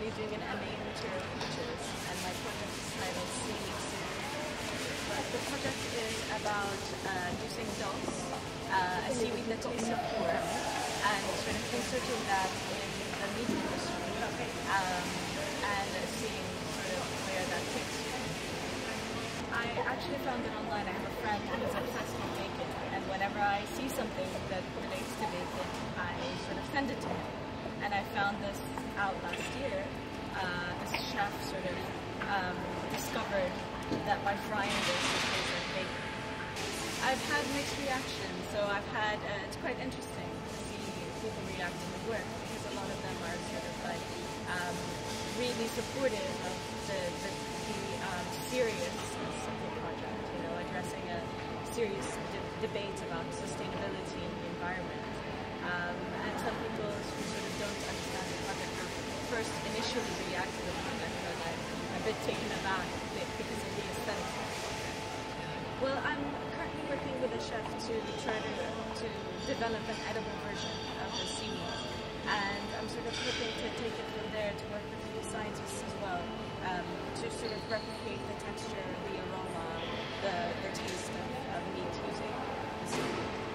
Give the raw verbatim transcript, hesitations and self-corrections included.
currently doing an M A in material features, and my project is titled Seaweed. The project is about uh, using dulse, uh, a seaweed that tastes of pork, and sort of inserting that in the meat industry, um, and seeing sort of where that takes you. I actually found it online. I have a friend who's obsessed with bacon, and whenever I see something that relates to bacon, I sort of send it to him. And I found this out last year. Uh, this chef sort of um, discovered that by frying this, it tastes like bacon. I've had mixed reactions, so I've had, uh, it's quite interesting to see people react to the work, because a lot of them are sort of like um, really supportive of the, the, the um, seriousness of the project, you know, addressing a serious de debate about sustainability in the environment. Um, and some people who sort of don't understand the project will first initially react to the project, but I'm a bit taken aback because of the aesthetics of the project. Well, I'm currently working with a chef to try to, to develop an edible version of the seaweed, and I'm sort of hoping to take it from there to work with the scientists as well, um, to sort of replicate the texture, the aroma, the, the taste of, of meat using the seaweed.